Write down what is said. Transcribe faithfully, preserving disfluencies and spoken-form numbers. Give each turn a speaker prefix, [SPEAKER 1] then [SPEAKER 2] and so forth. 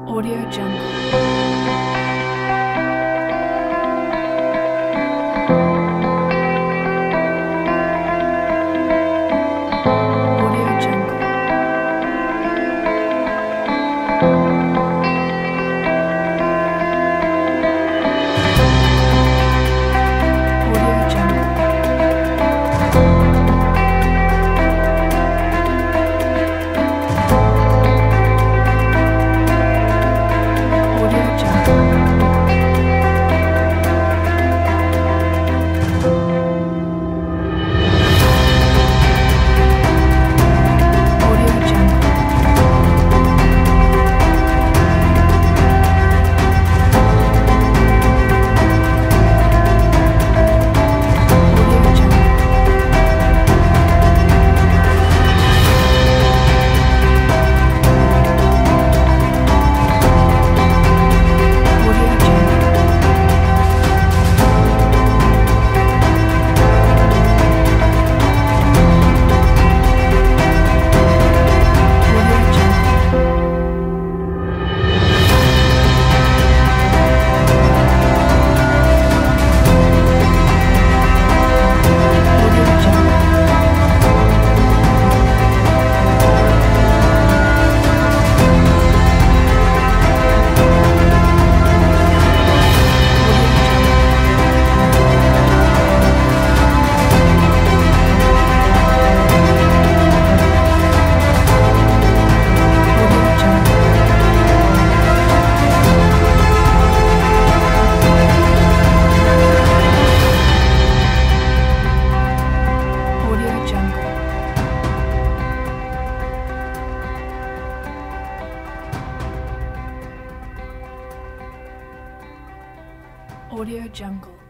[SPEAKER 1] Audio Jungle. Audio Jungle. Audio Jungle. Audio Jungle. Audio Jungle. Audio Jungle. Audio Jungle. Audio Jungle. Audio Jungle. Audio Jungle. Audio Jungle. Audio Jungle.